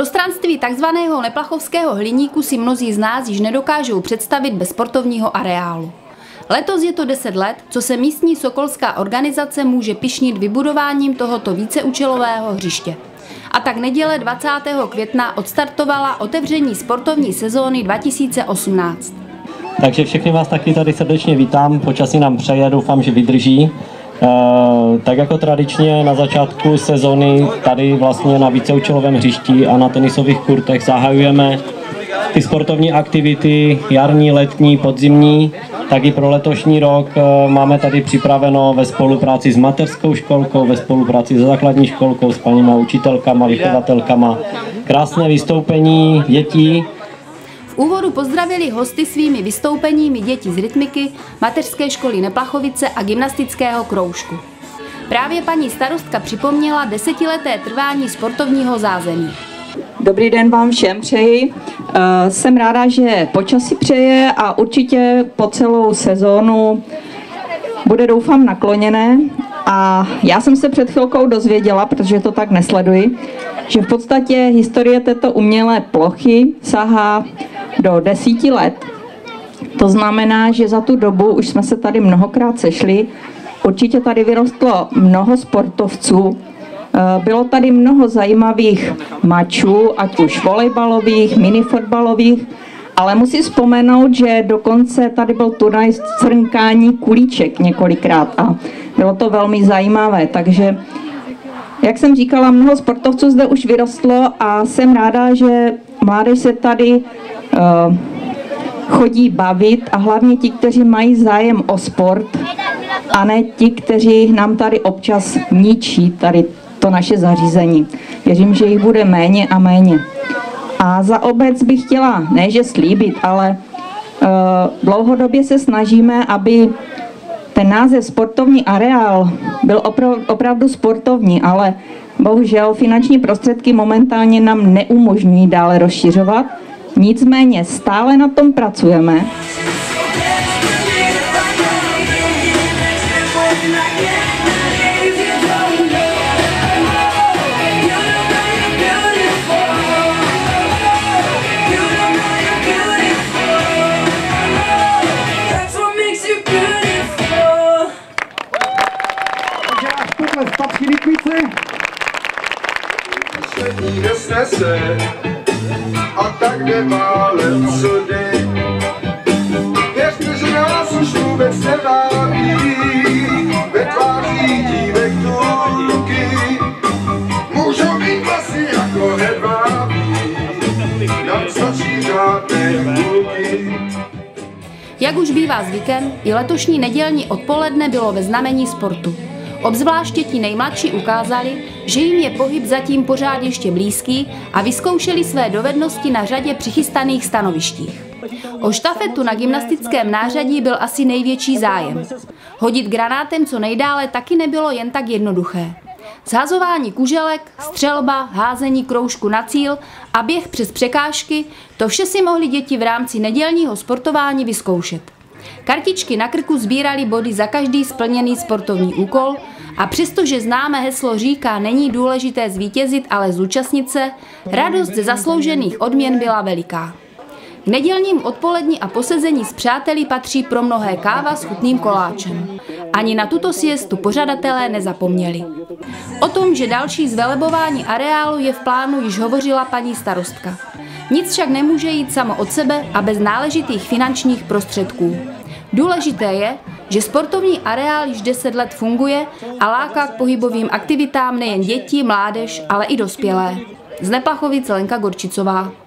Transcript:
Prostranství takzvaného neplachovského hliníku si mnozí z nás již nedokážou představit bez sportovního areálu. Letos je to 10 let, co se místní sokolská organizace může pyšnit vybudováním tohoto víceúčelového hřiště. A tak neděle 20. května odstartovala otevření sportovní sezóny 2018. Takže všechny vás taky tady srdečně vítám, počasí nám přeje, doufám, že vydrží. Tak jako tradičně na začátku sezony tady vlastně na víceúčelovém hřišti a na tenisových kurtech zahajujeme ty sportovní aktivity, jarní, letní, podzimní. Tak i pro letošní rok máme tady připraveno ve spolupráci s mateřskou školkou, ve spolupráci se základní školkou, s paníma učitelkama, vychovatelkama. Krásné vystoupení dětí. V úvodu pozdravili hosty svými vystoupeními děti z rytmiky, mateřské školy Neplachovice a gymnastického kroužku. Právě paní starostka připomněla 10leté trvání sportovního zázemí. Dobrý den vám všem přeji. Jsem ráda, že počasí přeje a určitě po celou sezónu bude, doufám, nakloněné. A já jsem se před chvilkou dozvěděla, protože to tak nesleduji, že v podstatě historie této umělé plochy sahá do 10 let. To znamená, že za tu dobu už jsme se tady mnohokrát sešli. Určitě tady vyrostlo mnoho sportovců. Bylo tady mnoho zajímavých mačů, ať už volejbalových, minifotbalových, ale musím vzpomenout, že dokonce tady byl turnaj srnkání kulíček několikrát a bylo to velmi zajímavé. Takže, jak jsem říkala, mnoho sportovců zde už vyrostlo a jsem ráda, že mládež se tady chodí bavit a hlavně ti, kteří mají zájem o sport a ne ti, kteří nám tady občas ničí tady to naše zařízení. Věřím, že jich bude méně a méně. A za obec bych chtěla, ne že slíbit, ale dlouhodobě se snažíme, aby ten název sportovní areál byl opravdu sportovní, ale bohužel finanční prostředky momentálně nám neumožňují dále rozšiřovat. Nicméně stále na tom pracujeme. Patří Likvice. Poslední nesnese a tak neválem sudy. Věřte, že nás už vůbec nevábí, ve tváří dívek tůlky. Můžou být vlasy jako hedvábí, nám stačí žádné půlky. Jak už bývá zvykem, i letošní nedělní odpoledne bylo ve znamení sportu. Obzvláště ti nejmladší ukázali, že jim je pohyb zatím pořád ještě blízký a vyzkoušeli své dovednosti na řadě přichystaných stanovištích. O štafetu na gymnastickém nářadí byl asi největší zájem. Hodit granátem co nejdále taky nebylo jen tak jednoduché. Shazování kuželek, střelba, házení kroužku na cíl a běh přes překážky, to vše si mohli děti v rámci nedělního sportování vyzkoušet. Kartičky na krku sbírali body za každý splněný sportovní úkol a přestože známé heslo říká, není důležité zvítězit, ale zúčastnit se, radost ze zasloužených odměn byla veliká. K nedělním odpolední a posezení s přáteli patří pro mnohé káva s chutným koláčem. Ani na tuto siestu pořadatelé nezapomněli. O tom, že další zvelebování areálu je v plánu, již hovořila paní starostka. Nic však nemůže jít samo od sebe a bez náležitých finančních prostředků. Důležité je, že sportovní areál již 10 let funguje a láká k pohybovým aktivitám nejen děti, mládež, ale i dospělé. Z Neplachovic Lenka Gorčicová.